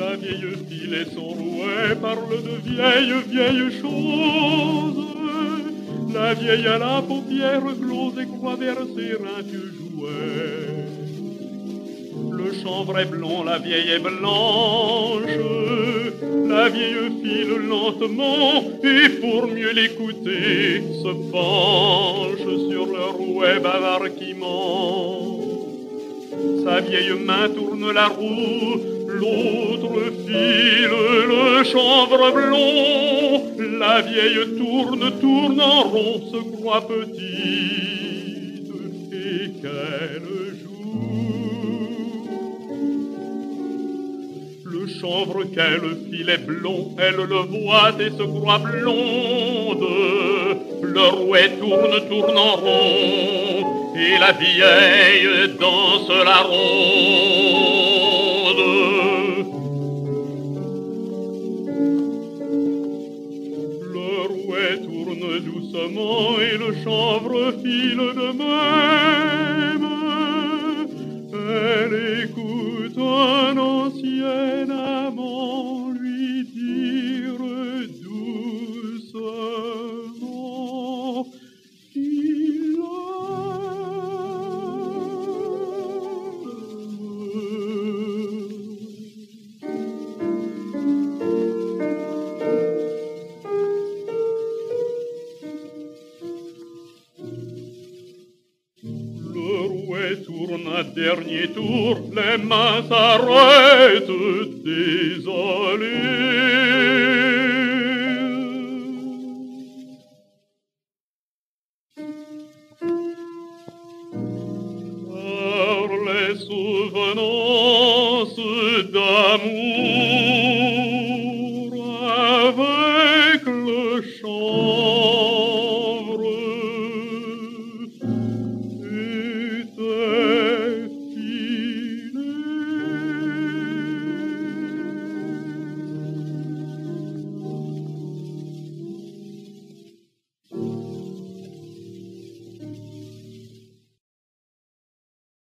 La vieille file et son rouet parle de vieilles choses. La vieille à la paupière close et croit verser un vieux jouet. Le chanvre est blond, la vieille est blanche. La vieille file lentement et pour mieux l'écouter se penche sur le rouet bavard qui ment. Sa vieille main tourne la roue, l'autre file le chanvre blond. La vieille tourne en rond, se croit petite et qu'elle joue. Le chanvre qu'elle file est blond, elle le voit et se croit blonde. Le rouet tourne en rond, et la vieille danse la ronde. Le rouet tourne doucement et le chanvre file de même. Elle écoute un ancien amant lui dire doucement qu'il Le rouet tourne un dernier tour, les mains s'arrêtent désolées.